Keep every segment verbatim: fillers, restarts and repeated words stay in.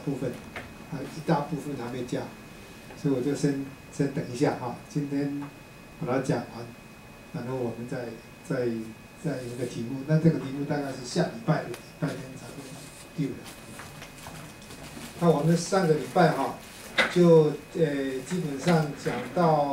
部分，还有一大部分还没加，所以我就先先等一下哈，今天把它讲完，然后我们再再再有一个题目，那这个题目大概是下礼拜的礼拜天才会丢的。那我们上个礼拜哈，就呃基本上讲到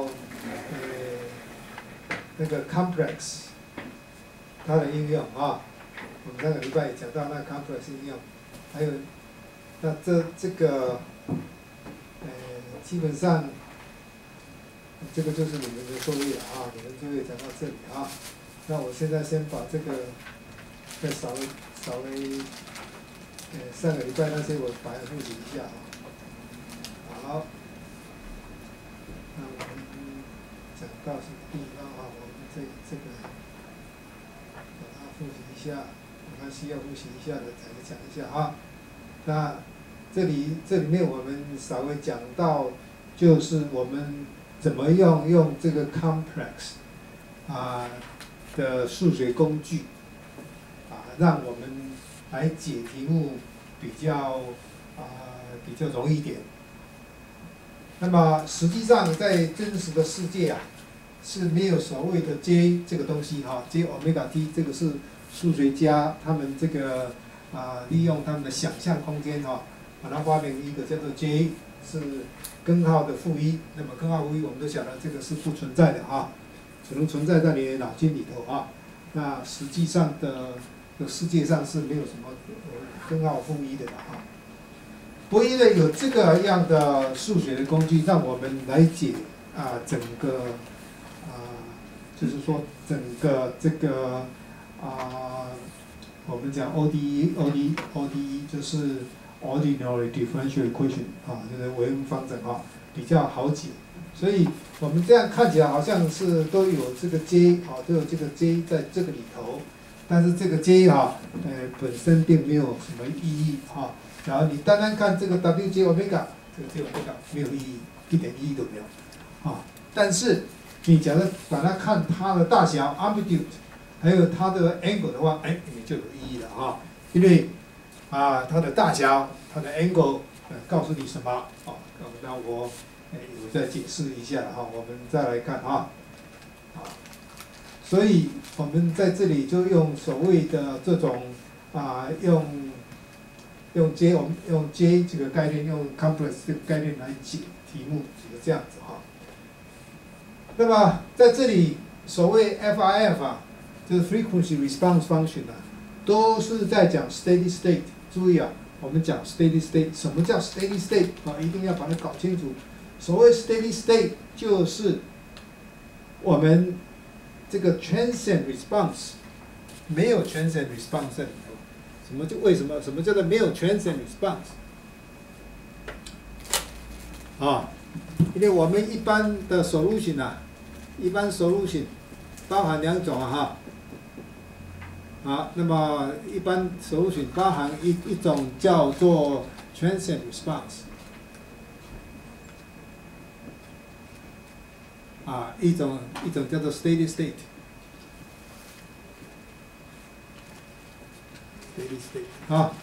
呃那个 complex 它的应用啊。我们上个礼拜也讲到那 complex 应用，还有，那这这个，呃，基本上，这个就是你们的作业啊，你们作业讲到这里啊。那我现在先把这个，再稍微稍微，呃，上个礼拜那些我把它复习一下啊。好，那我们讲到什么地方啊？我们这这个，把它复习一下。那需要复习一下的，再讲一下啊。那这里这里面我们稍微讲到，就是我们怎么用用这个 complex 啊的数学工具啊，让我们来解题目比较啊比较容易一点。那么实际上在真实的世界啊，是没有所谓的 J 这个东西哈、啊、，J omega t 这个是数学家他们这个啊、呃、利用他们的想象空间哈、啊，把它发明一个叫做 J 是根号的负一，那么根号负一我们都晓得这个是不存在的哈、啊，只能存在在你的脑筋里头啊。那实际上的的世界上是没有什么根号负一的啊。不过因为有这个样的数学的工具，让我们来解啊整个啊，就是说整个这个。啊，我们讲 O D E，O D O D E 就是 ordinary differential equation 啊，就是微分方程啊，比较好解。所以我们这样看起来好像是都有这个 J 啊，都有这个 J 在这个里头，但是这个 J 啊，呃本身并没有什么意义啊。然后你单单看这个 W J omega， 这个 J omega 没有意义，一点意义都没有啊。但是你假如把它看它的大小 amplitude。还有它的 angle 的话，哎，也就有意义了啊，因为啊它的大小、它的 angle， 呃，告诉你什么啊？那我哎我再解释一下哈、啊，我们再来看啊，啊，所以我们在这里就用所谓的这种啊用用 J 我们用 J 这个概念，用 complex 这个概念来解题目，就是这样子哈、啊。那么在这里所谓 F I F 啊。就是 frequency response function 啊，都是在讲 steady state。注意啊，我们讲 steady state， 什么叫 steady state 啊？一定要把它搞清楚。所谓 steady state 就是我们这个 transient response 没有 transient response 在里头。什么就为什么？什么叫做没有 transient response？ 啊，因为我们一般的 solution 啊，一般 solution 包含两种啊哈。好，那么一般 solution 包含一一种叫做 transient response， 啊，一种一种叫做 steady state。steady state 好，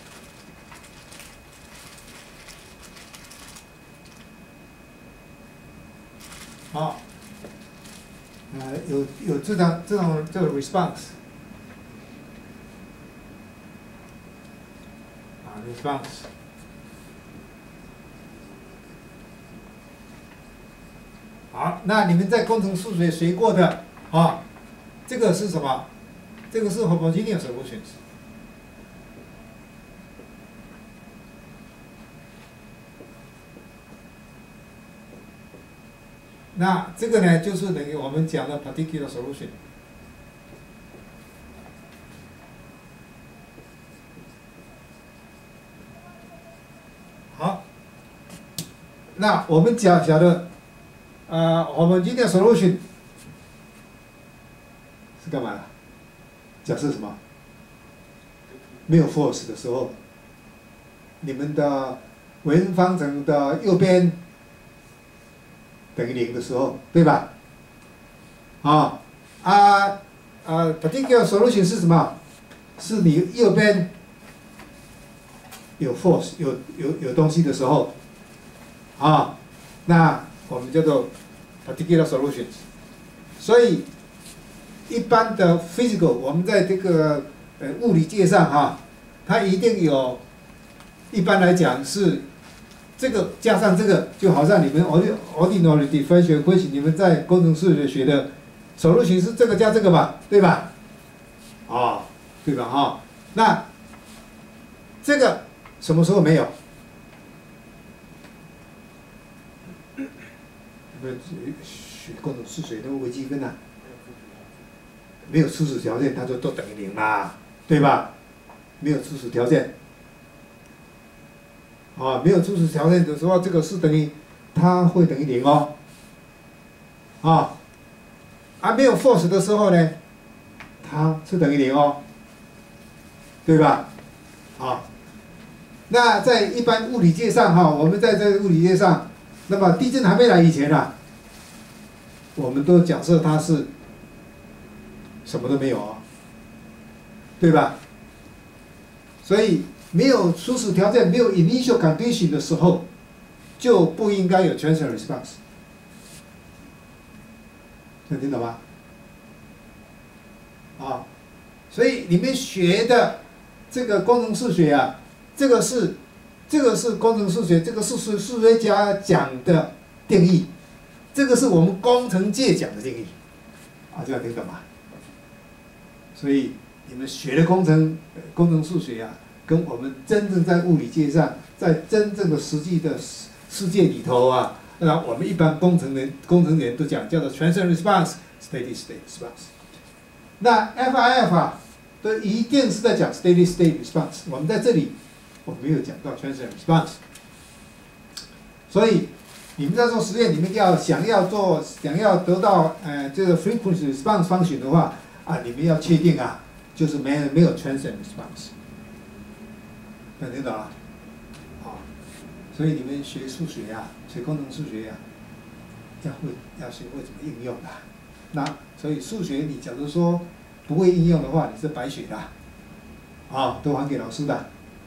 好，呃，有有这种这种这个 response。response 好，那你们在工程数学学过的啊，这个是什么？这个是 homogeneous solutions。那这个呢，就是等于我们讲的 particular solution。好，那我们讲讲的，呃，我们今天 solution 是干嘛的？假设什么？没有 force 的时候，你们的微分方程的右边等于零的时候，对吧？啊啊啊 ，particular solution 是什么？是你右边有 force 有有有东西的时候，啊，那我们叫做 particular solutions。所以一般的 physical， 我们在这个呃物理界上哈、啊，它一定有，一般来讲是这个加上这个，就好像你们 ordinary differential equation， 你们在工程数学学的 solution 是这个加这个吧，对吧？哦，对吧？哈、哦，那这个什么时候没有？你们学工程数学的微积分啊，没有初始条件，它就都等于零嘛，对吧？没有初始条件，啊，没有初始条件的时候，这个是等于它会等于零哦，啊，啊没有 force 的时候呢，它是等于零哦，对吧？啊，那在一般物理界上哈，我们在这个物理界上，那么地震还没来以前啊，我们都假设它是什么都没有啊，对吧？所以没有初始条件，没有 initial condition 的时候，就不应该有 transient response。能听懂吗？啊，所以你们学的这个工程数学啊，这个是这个是工程数学，这个是数数学家讲的定义，这个是我们工程界讲的定义，啊，这样听懂吗？所以你们学的工程工程数学啊，跟我们真正在物理界上，在真正的实际的世界里头啊，那我们一般工程人工程人都讲叫做 transient response、steady state response。那 F I F 啊，都一定是在讲 steady state response。我们在这里我没有讲到 transient response。所以你们在做实验，你们要想要做想要得到呃这个 frequency response function 的话啊，你们要确定啊，就是没有没有 transient response。能听懂啊？啊，所以你们学数学呀、啊，学工程数学呀、啊，要会要学会怎么应用的。那所以数学你假如说不会应用的话，你是白学的，啊，都还给老师的。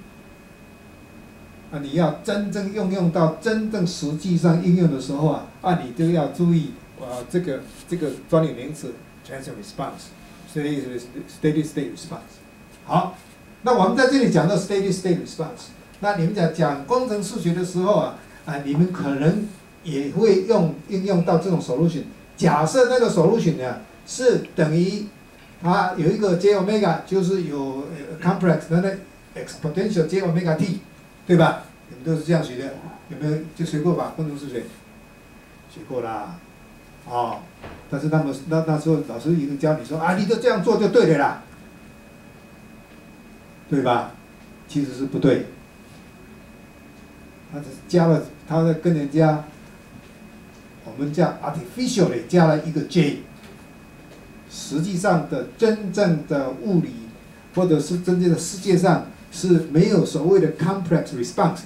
啊，你要真正应用到真正实际上应用的时候啊，啊，你都要注意啊，这个这个专有名词 transient response，steady steady state response。好，那我们在这里讲到 steady state response， 那你们讲讲工程数学的时候啊，啊，你们可能也会用应用到这种 solution。假设那个 solution 呢是等于它有一个 j omega， 就是有 complex 的那 exponential j omega t， 对吧？你们都是这样学的，有没有就学过吧？工程数学学过啦，哦，但是那么那那时候老师一定教你说啊，你就这样做就对了啦，对吧？其实是不对，他只是加了，他在跟人家。我们叫 artificially 加了一个 j， 实际上的真正的物理或者是真正的世界上是没有所谓的 complex response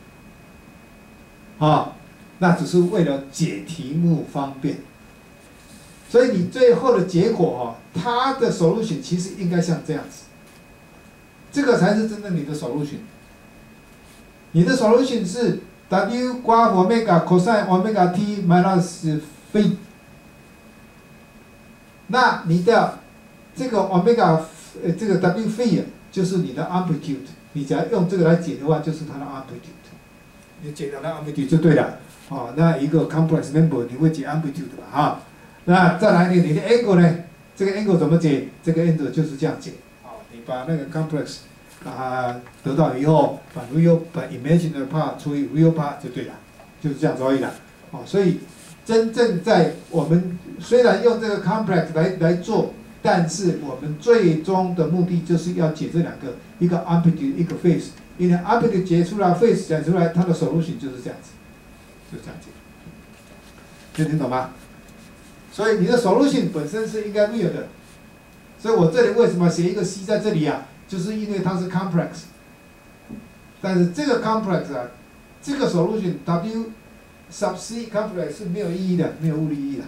的，啊，那只是为了解题目方便。所以你最后的结果哈、啊，它的 solution 其实应该像这样子，这个才是真正你的 solution。你的 solution 是。W 刮 omega cosine omega t minus phi， 那你的这个 omega 呃这个 W phi 就是你的 amplitude， 你只要用这个来解的话，就是它的 amplitude， 你解它的 amplitude 就对了。哦，那一个 complex number 你会解 amplitude 吧？哈，那再来呢，你的 angle 呢？这个 angle 怎么解？这个 angle 就是这样解。哦，你把那个 complex。啊，得到以后把 real 把 imaginary part 除以 real part 就对了，就是这样子而已了。哦，所以真正在我们虽然用这个 complex 来来做，但是我们最终的目的就是要解这两个，一个 amplitude， 一个 phase。因为 amplitude 解出来 ，phase 解出来，它的 solution 就是这样子，就这样解。能听懂吗？所以你的 solution 本身是应该 real 的。所以我这里为什么写一个 c 在这里啊？就是因为它是 complex， 但是这个 complex 啊，这个 solution W sub c complex 是没有意义的，没有物理意义的，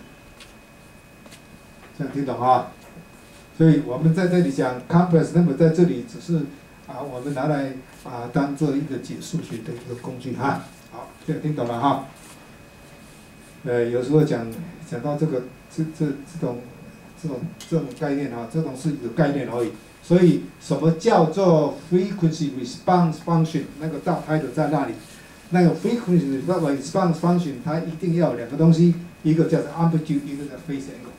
这样听懂啊？所以我们在这里讲 complex number 在这里只是啊，我们拿来啊当做一个解数学的一个工具哈。好，这个听懂了哈？呃，有时候讲讲到这个这这这种这种这种概念啊，这种是有概念而已。所以什么叫做 frequency response function？ 那个大 title 在那里。那个 frequency response function 它一定要有两个东西，一个叫做 amplitude， 一个叫 phase angle。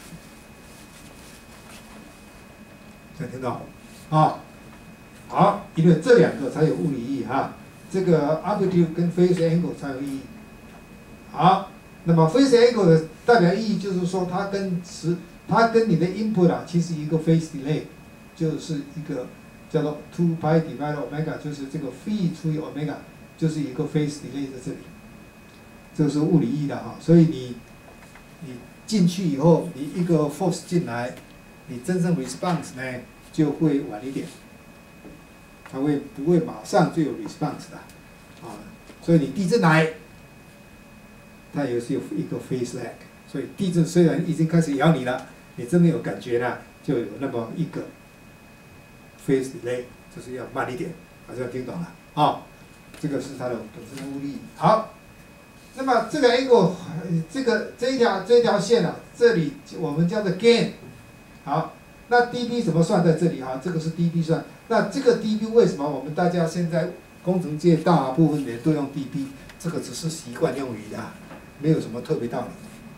有听到？啊，好，因为这两个才有物理意义哈。这个 amplitude 跟 phase angle 才有意义。好，那么 phase angle 的代表意义就是说，它跟时，它跟你的 input 啊，其实一个 phase delay， 就是一个叫做 two pi divided omega， 就是这个 phi 除以 omega， 就是一个 phase delay 在这里。这个是物理意义的哈，所以你你进去以后，你一个 force 进来，你真正 response 呢就会晚一点，它会不会马上就有 response 的啊？所以你地震来，它也是有一个 phase lag， 所以地震虽然已经开始摇你了，你真的有感觉了，就有那么一个 phase delay， 就是要慢一点，好像听懂了啊？这个是它的本身的物理。好，那么这个 angle， 这个这一条这一条线啊，这里我们叫做 gain。好，那 dB 怎么算在这里哈？这个是 dB 算。那这个 dB 为什么我们大家现在工程界大部分人都用 dB？ 这个只是习惯用语的，没有什么特别道理。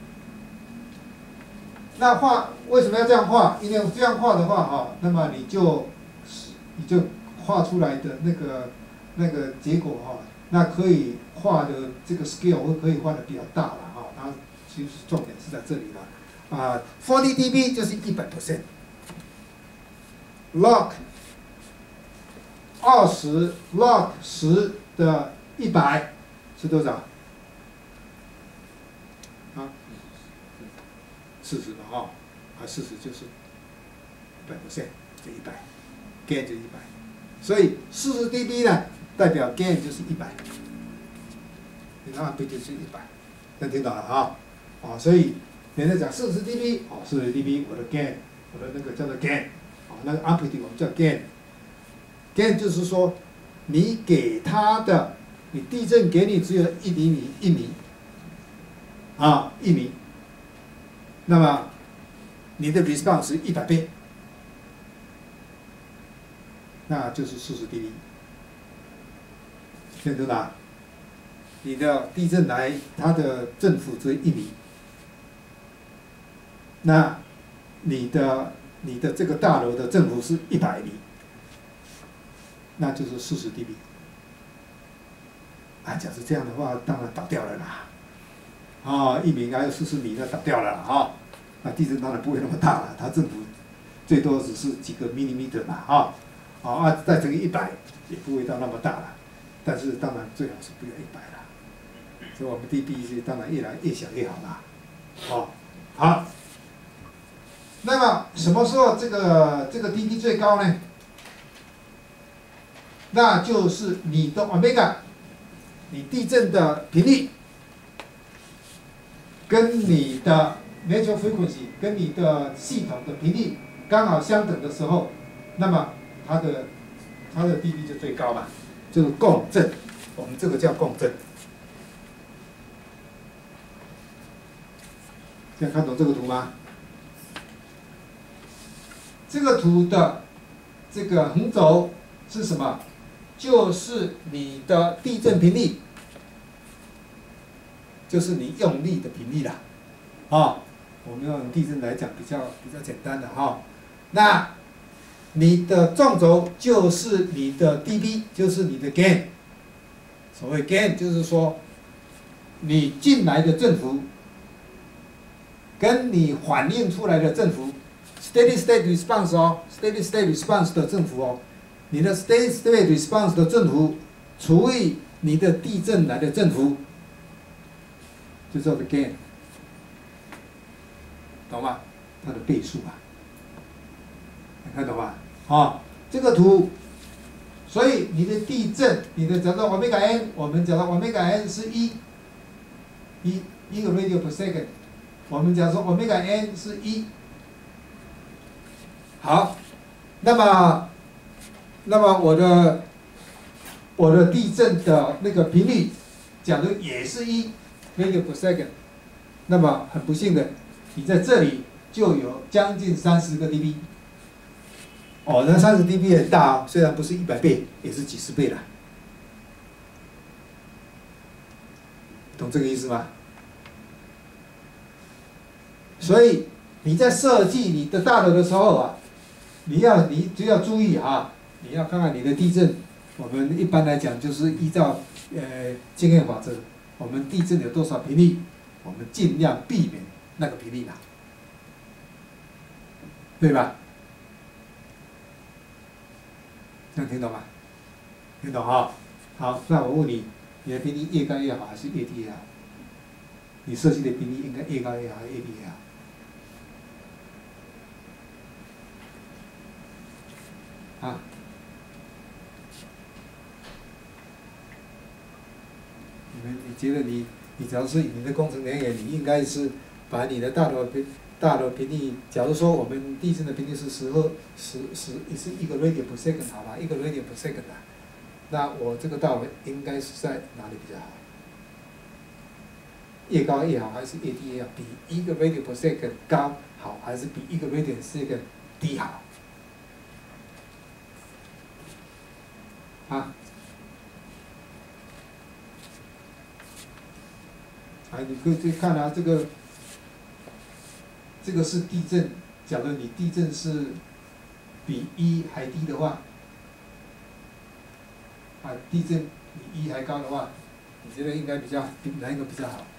那画为什么要这样画？因为这样画的话哈，那么你就你就画出来的那个那个结果哈，那可以画的这个 scale 会可以画的比较大了哈。它其实重点是在这里了。啊 ，forty dB 就是一百 percent，log 二十 log 十的一百是多少？啊，四十嘛哈，啊四十就是一百 percent， 就一百 ，gain 就一百，所以四十 dB 呢代表 gain 就是一百，你看 amplitude 就是一百，能听懂了啊？啊，所以。人家讲四十 dB， 哦，四十 dB， 我的 gain， 我的那个叫做 gain， 哦，那个 amplitude 我们叫 gain，gain 就是说，你给它的，你地震给你只有一厘米，一米，啊，一米，那么你的 response 是一百倍，那就是四十 dB， 听懂了？你的地震来，它的振幅只有一米。那你的你的这个大楼的振幅是一百米，那就是四十 dB。啊，假设这样的话，当然倒掉了啦。啊，一米还有四十米，那倒掉了啊。那地震当然不会那么大了，它振幅最多只是几个 millimeter 嘛，啊，啊，再乘以一百也不会到那么大了。但是当然最好是不要一百了。所以我们 dB 是当然越来越小越好啦。哦，好。那么什么时候这个这个 dB 最高呢？那就是你的 omega， 你地震的频率，跟你的 natural frequency， 跟你的系统的频率刚好相等的时候，那么它的它的 dB 就最高嘛，就是共振，我们这个叫共振。现在看懂这个图吗？这个图的这个横轴是什么？就是你的地震频率，就是你用力的频率啦。啊，我们用地震来讲比较比较简单的哈。那你的纵轴就是你的 dB， 就是你的 gain。所谓 gain 就是说，你进来的振幅跟你反映出来的振幅。steady state response 哦 ，steady state response 的振幅哦，你的 steady state response 的振幅除以你的地震来的振幅，就叫做 gain， 懂吗？它的倍数啊，你看懂吗？啊，这个图，所以你的地震，你的假如 omega n， 我们假如 omega n 是一，一一个 radian per second， 我们假如说 omega n 是一。好，那么那么我的我的地震的那个频率，假如也是一 radio per second， 那么很不幸的，你在这里就有将近三十个 dB。哦，那三十 dB 很大哦，虽然不是一百倍，也是几十倍了。懂这个意思吗？所以你在设计你的大楼的时候啊，你要你就要注意啊，你要看看你的地震。我们一般来讲就是依照呃经验法则，我们地震有多少频率，我们尽量避免那个频率吧，对吧？这样听懂吗？听懂哈？好，那我问你，你的频率越高越好还是越低越好？你设计的频率应该越高越好还是越低越好？啊？你们你觉得你你只要是你的工程人员，你应该是把你的大楼频大楼频率，假如说我们地震的频率是十赫十十是一个 radio per second 好吧，一个 radio per second 啊，那我这个大楼应该是在哪里比较好？越高越好还是越低越好？比一个 radio per second 高好还是比一个 radio per second 低好？啊？啊，你可以去看啊，这个，这个是地震。假如你地震是比一还低的话，啊，地震比一还高的话，你觉得应该比较比哪一个比较好？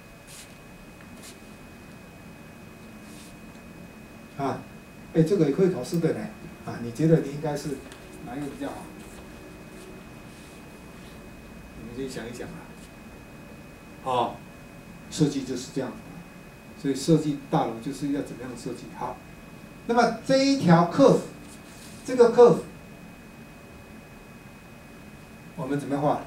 啊，哎，这个也可以考试的呢。啊，你觉得你应该是哪一个比较好？你们自己想一想啊。哦。设计就是这样，所以设计大楼就是要怎么样设计好。那么这一条 curve， 这个 curve， 我们怎么画？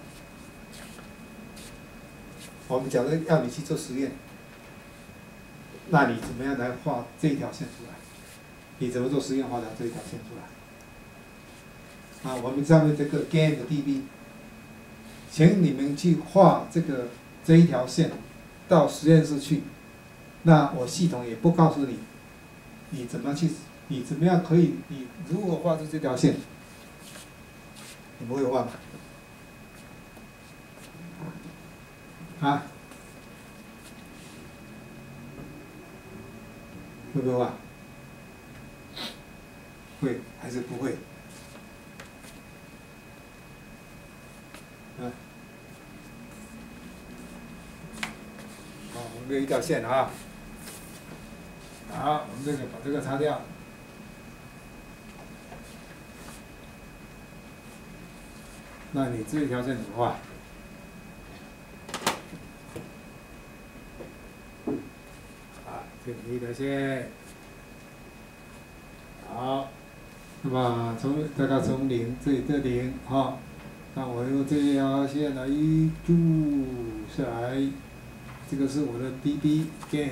我们假如要你去做实验，那你怎么样来画这一条线出来？你怎么做实验画的这一条线出来？啊，我们上面这个 gain 的 dB， 请你们去画这个这一条线。到实验室去，那我系统也不告诉你，你怎么去，你怎么样可以，你如何画出这条线？你们会画吗？啊？会不会画？会还是不会？啊？好，我们这一条线啊，好，我们这个把这个擦掉。那你这一条线怎么画？啊，这一条线。好，那么从大概从零这里的零哈，那我用这条线来注下来。这个是我的 dB gain，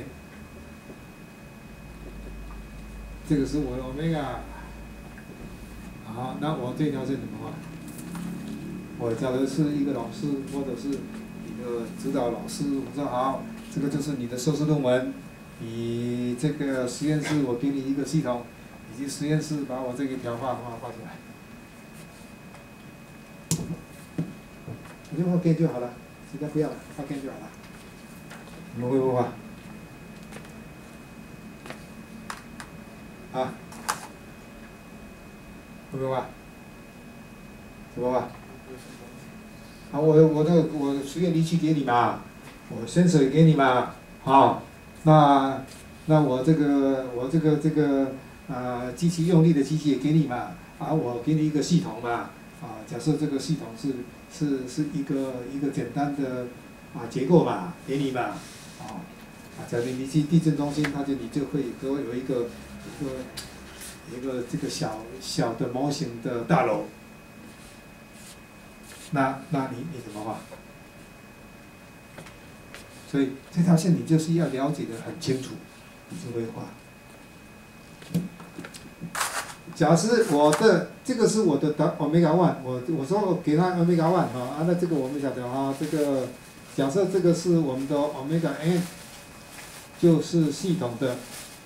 这个是我的 omega。好，那我这条线怎么画？我假如是一个老师，或者是一个指导老师，我说好，这个就是你的硕士论文，你这个实验室我给你一个系统，你去实验室把我这一条画画画出来，你就画 gain 就好了，其他不要了，画 gain 就好了。你们会不会画？啊？会不会画？怎么画？啊，我我的我实验仪器给你嘛，我sensor给你嘛，好，那那我这个我这个这个呃机器用力的机器也给你嘛，啊，我给你一个系统嘛，啊，假设这个系统是是是一个一个简单的啊结构嘛，给你嘛。啊，啊，假如你去地震中心，它就你就会给我有一个一个一个这个小小的模型的大楼，那那你你怎么画？所以这条线你就是要了解的很清楚，你就会画。 假设我的这个是我的的 omega one， 我我说我给它 omega one 啊，啊那这个我们晓得啊，这个假设这个是我们的 omega n， 就是系统的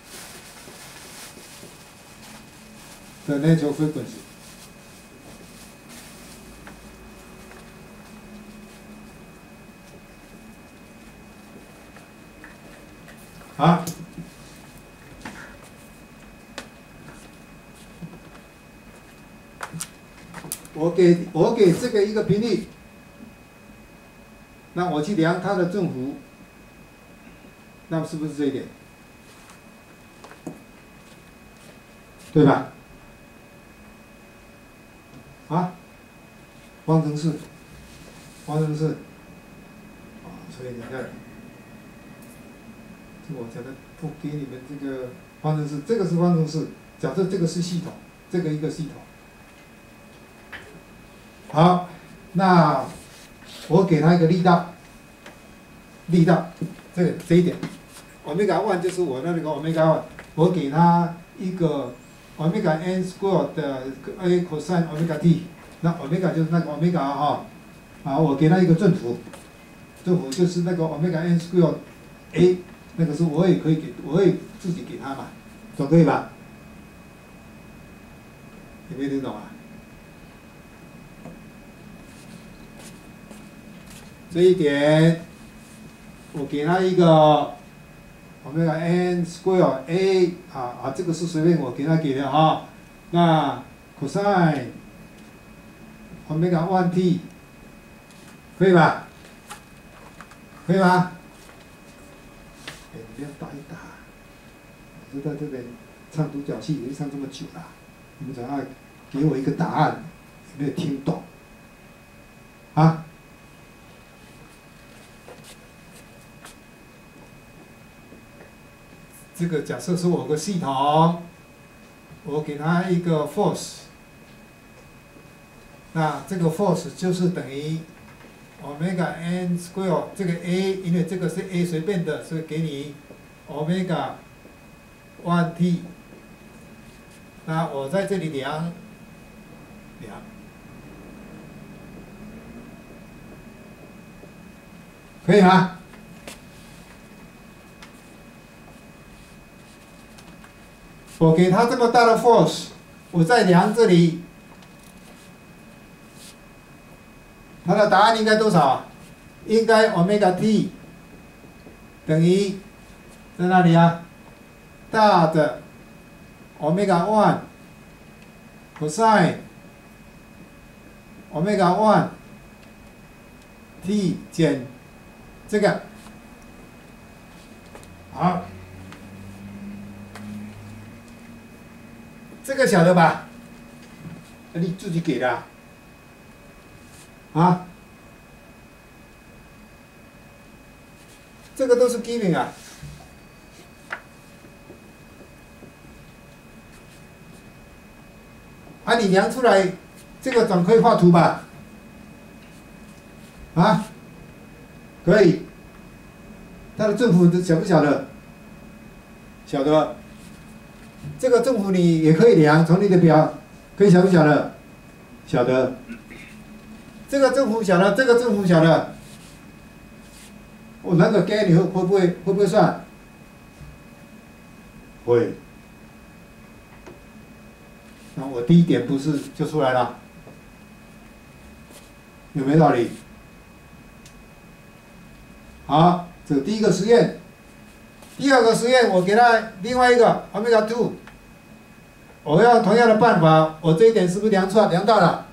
的 natural frequency。好。我给我给这个一个频率，那我去量它的振幅，那是不是这一点？对吧？啊，方程式，方程式，啊，所以你看，我讲的不给你们这个方程式，这个是方程式，假设这个是系统，这个一个系统。好，那我给它一个力道，力道，这个这一点 ，omega one 就是我的那个 omega one， 我给它一个 omega n square 的 a cosine omega t， 那 omega 就是那个 omega 哈，啊，我给它一个振幅，振幅就是那个 omega n square a， 那个是我也可以给，我也自己给它嘛，总可以吧？有没有听懂啊？这一点，我给他一个 omega n square a 啊啊，这个是随便我给他给的哈。那 cosine omega one t 可以吧？可以吗？哎，你不要打一打，我就在这边唱独角戏已经唱这么久了，你们总要给我一个答案，有没有听懂？啊？这个假设是我个系统，我给它一个 force， 那这个 force 就是等于 omega n square 这个 a， 因为这个是 a 随便的，所以给你 omega one t。那我在这里量量，可以吗？我给它这么大的 force， 我再量这里，它的答案应该多少？应该 omega t 等于在哪里啊？大的 omega one cosine omega one t 减这个，好。这个晓得吧？你自己给的啊？啊？这个都是 giving 啊。啊，你量出来，这个总可以画图吧？啊？可以。它的振幅晓不晓得？晓得。这个振幅你也可以量，从你的表可以晓不晓得？晓得。这个振幅晓得，这个振幅晓得。我那个给你会会不会会不会算？会。那我第一点不是就出来了？有没有道理？好，这第一个实验。第二个实验，我给他另外一个 omega two， 我要同样的办法，我这一点是不是量出来量到了？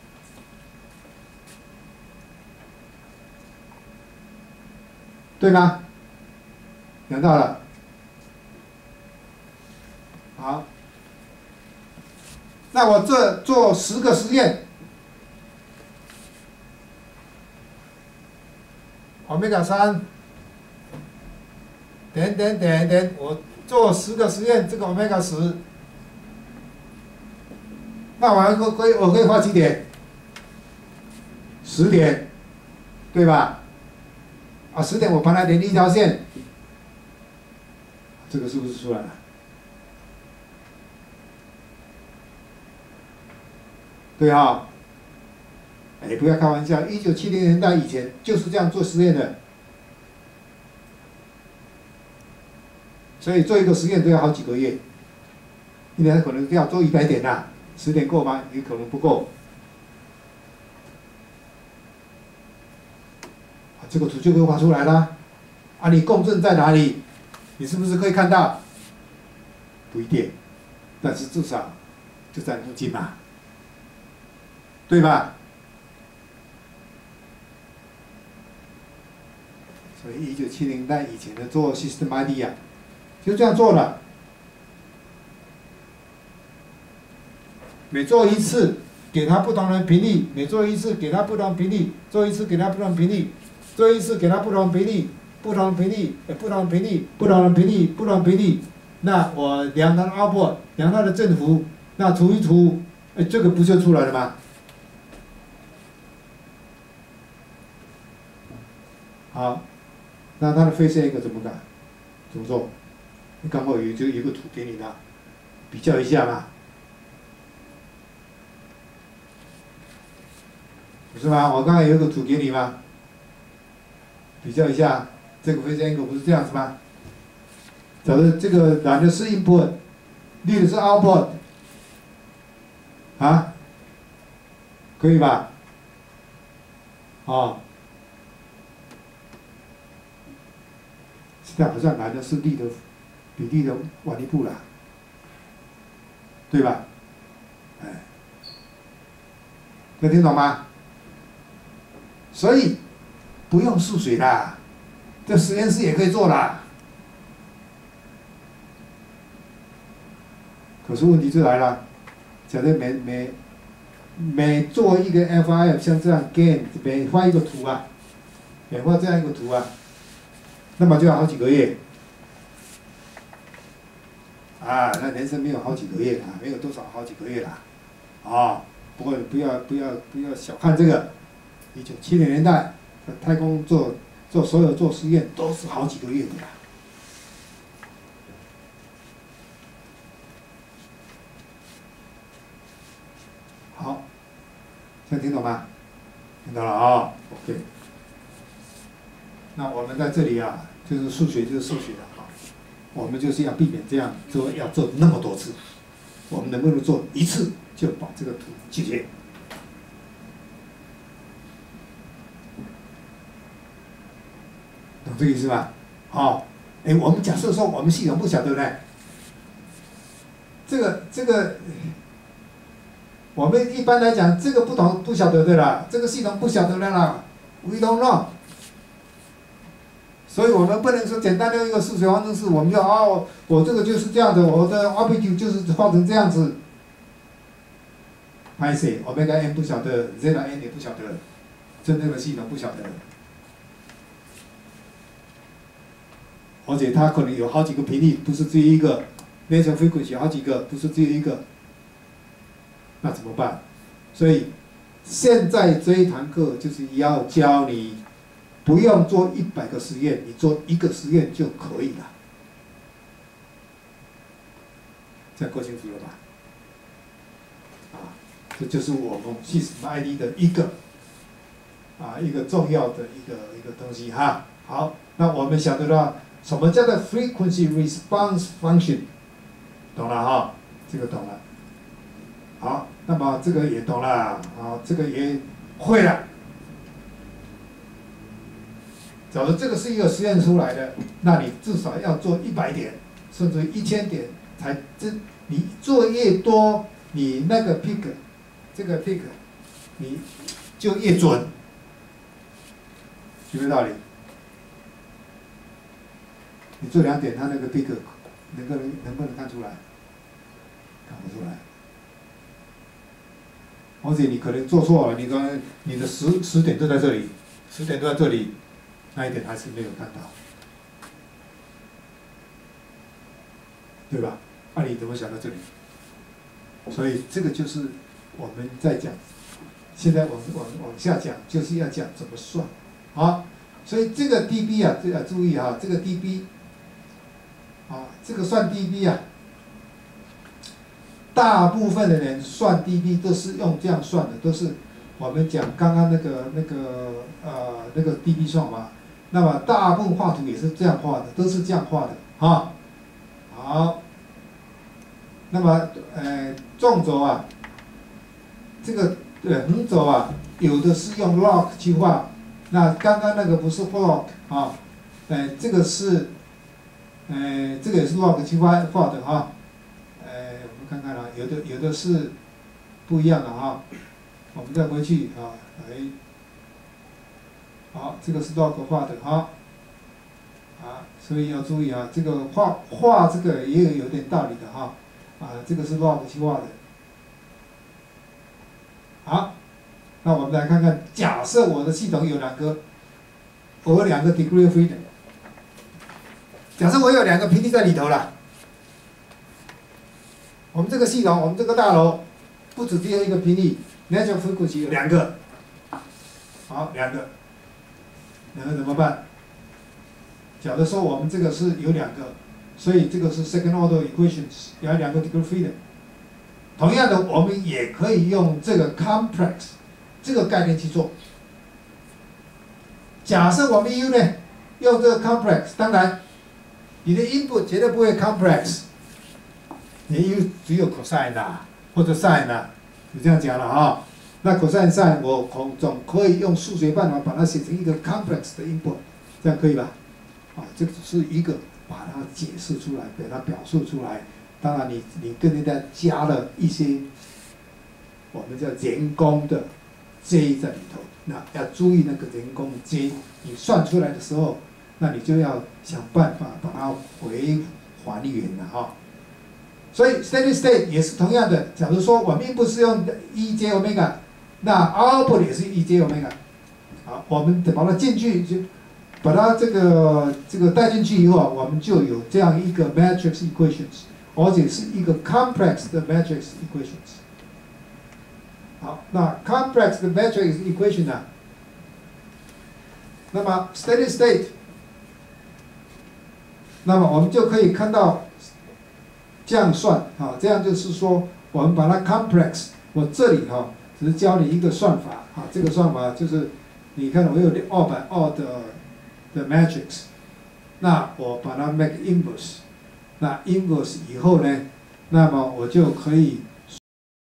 对吗？量到了。好，那我这做十个实验 ，omega 三。点点点点，我做十个实验，这个 omega 十，那我可可以我可以画几点？十点，对吧？啊，十点我把它连一条线，这个是不是出来了？ 对哈？哎，不要开玩笑，一九七零年代以前就是这样做实验的。所以做一个实验都要好几个月，一年可能要做一百点呐、啊，十点够吗？也可能不够。啊，这个图就会画出来了。啊，你共振在哪里？你是不是可以看到？不一定，但是至少就在附近嘛，对吧？所以一九七零年代以前的做 System I D 啊，就这样做了。每做一次，给它不同的频率；每做一次，给它不同频率；做一次，给它不同频率；做一次，给它不同频率。不同频率，不同频率，不同的频率，不同频率。那我量它的 output， 量它的振幅，那除一除，哎，这个不就出来了吗？好，那它的phase angle怎么改？怎么做？刚好有就有一个图给你了，比较一下嘛，不是吗？我刚才有一个图给你吗？比较一下。这个phase angle不是这样子吗？假如这个蓝的是 input， 绿的是 output， 啊，可以吧？哦，现在好像蓝的是绿的比绿的晚一步了，对吧？哎，能听懂吗？所以不用数学啦。这实验室也可以做啦，可是问题就来了，假设每每每做一个 F I F 像这样 gain， 每画一个图啊，每画这样一个图啊，那么就要好几个月，啊，那人生没有好几个月啊，没有多少好几个月啦，啊，不过不要不要不要小看这个，一九七零年代在太空做。做所有做实验都是好几个月的啦。好，现在听懂吗？听懂了啊、哦、？OK。那我们在这里啊，就是数学就是数学了啊，我们就是要避免这样做，要做那么多次。我们能不能做一次就把这个图解决？懂这个意思吧？好，哎，我们假设说我们系统不晓得呢，这个这个，我们一般来讲这个不懂不晓得的啦，这个系统不晓得的啦 ，we don't know。所以我们不能说简单的一个数学方程式，我们要哦，我这个就是这样的，我的 R P Q 就是画成这样子。拍谁 omega n 不晓得 ，zeta n 也不晓得，真正的系统不晓得。而且它可能有好几个频率，不是只有一个 natural frequency 有好几个，不是只有一个，那怎么办？所以现在这一堂课就是要教你，不用做一百个实验，你做一个实验就可以了。这样够清楚了吧？啊，这就是我们 System I D 的一个啊一个重要的一个一个东西哈。好，那我们晓得了。什么叫做 frequency response function？ 懂了哈，这个懂了。好，那么这个也懂了，好，这个也会了。假如这个是一个实验出来的，那你至少要做一百点，甚至一千点才真。你做越多，你那个 peak， 这个 peak， 你就越准，有没有道理？你做两点，它那个 peak 能不能能不能看出来？看不出来。而且你可能做错了，你刚你的十十点都在这里，十点都在这里，那一点还是没有看到，对吧？那、啊、你怎么想到这里？所以这个就是我们在讲，现在往往往下讲，就是要讲怎么算。好，所以这个 dB 啊，这要注意啊，这个 dB。啊，这个算 dB 啊大部分的人算 D B 都是用这样算的，都是我们讲刚刚那个那个呃那个 D B 算法。那么大部分画图也是这样画的，都是这样画的哈。好，那么呃纵轴啊，这个呃横轴啊，有的是用 log 去画，那刚刚那个不是 log 啊，呃这个是呃这个也是 log 去画画的哈。呃我们看看啊，有的有的是不一样的哈。我们再回去啊，来。好，这个是 log 画的哈，啊，所以要注意啊，这个画画这个也有有点道理的哈，啊，这个是 log 去画的。好，那我们来看看，假设我的系统有两个，我有两个 degree of freedom， 假设我有两个频率在里头了，我们这个系统，我们这个大楼，不止只有一个频率 ，natural frequency 有两个，好，两个。两个怎么办？假如说我们这个是有两个，所以这个是 second order equations， 有两个 degree freedom。同样的，我们也可以用这个 complex 这个概念去做。假设我们 U 呢用这个 complex， 当然你的 input 绝对不会 complex， 你的 U 只有 cosine 啊或者 sin 啊，就这样讲了哈。那 cosine sin 我总可以用数学办法把它写成一个 complex 的 input， 这样可以吧？啊，这只是一个把它解释出来，把它表述出来。当然你，你你跟人家加了一些我们叫人工的 J 在里头，那要注意那个人工 J， 你算出来的时候，那你就要想办法把它回还原了哈。所以 steady state 也是同样的，假如说我们不是用 E J omega。那 output 也是 E J omega， 好，我们把它进去就把它这个这个带进去以后，我们就有这样一个 matrix equations， 而且是一个 complex 的 matrix equations。好，那 complex 的 matrix equation 呢？那么 steady state， 那么我们就可以看到这样算啊，这样就是说我们把它 complex， 我这里哈。只是教你一个算法啊，这个算法就是，你看我有二百二的的 matrix， 那我把它 make inverse， 那 inverse 以后呢，那么我就可以